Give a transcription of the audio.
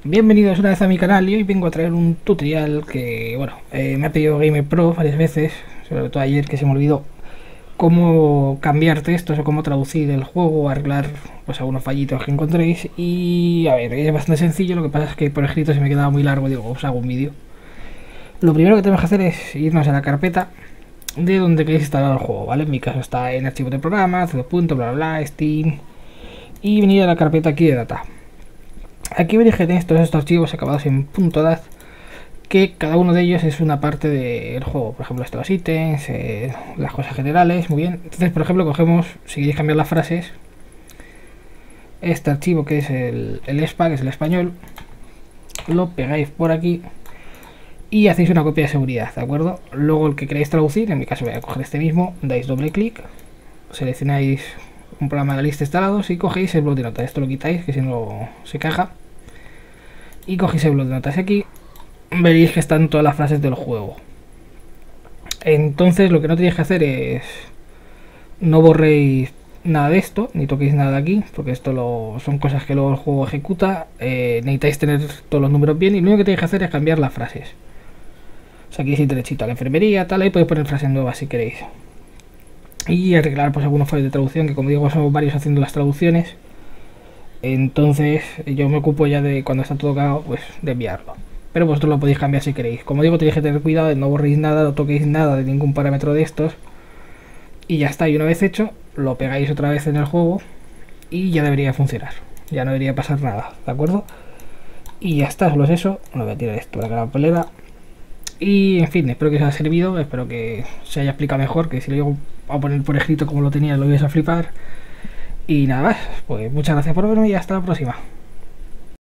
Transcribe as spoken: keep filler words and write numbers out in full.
Bienvenidos una vez a mi canal y hoy vengo a traer un tutorial que, bueno, eh, me ha pedido GamerPro varias veces, sobre todo ayer que se me olvidó, cómo cambiar textos o cómo traducir el juego o arreglar pues algunos fallitos que encontréis. Y a ver, es bastante sencillo, lo que pasa es que por escrito se me quedaba muy largo, digo, os hago un vídeo. Lo primero que tenemos que hacer es irnos a la carpeta de donde queréis instalar el juego, ¿vale? En mi caso está en archivos de programas, todo punto, bla bla bla, Steam, y venir a la carpeta aquí de data. Aquí veréis que tenéis todos estos archivos acabados en .dat, que cada uno de ellos es una parte del juego. Por ejemplo, estos los ítems, eh, las cosas generales, muy bien. Entonces, por ejemplo, cogemos, si queréis cambiar las frases, este archivo que es el, el E S P A, que es el español, lo pegáis por aquí y hacéis una copia de seguridad, ¿de acuerdo? Luego el que queréis traducir, en mi caso voy a coger este mismo, dais doble clic, seleccionáis un programa de la lista instalados y cogéis el bloc de notas. Esto lo quitáis, que si no se caja, y cogéis el bloc de notas aquí. Veréis que están todas las frases del juego. Entonces lo que no tenéis que hacer es no borréis nada de esto, ni toquéis nada de aquí, porque esto lo, son cosas que luego el juego ejecuta. Eh, necesitáis tener todos los números bien y lo único que tenéis que hacer es cambiar las frases. O sea, aquí es derechito a la enfermería, tal, ahí podéis poner frases nuevas si queréis. Y arreglar pues algunos fallos de traducción, que como digo somos varios haciendo las traducciones. Entonces yo me ocupo ya de, cuando está todo cagado, pues de enviarlo. Pero vosotros lo podéis cambiar si queréis. Como digo, tenéis que tener cuidado de no borréis nada, no toquéis nada de ningún parámetro de estos. Y ya está, y una vez hecho, lo pegáis otra vez en el juego y ya debería funcionar. Ya no debería pasar nada, ¿de acuerdo? Y ya está, solo es eso. No voy a tirar esto para que la pelea. Y en fin, espero que os haya servido, espero que se haya explicado mejor, que si lo llego a poner por escrito como lo tenía lo vais a flipar. Y nada más, pues muchas gracias por verme y hasta la próxima.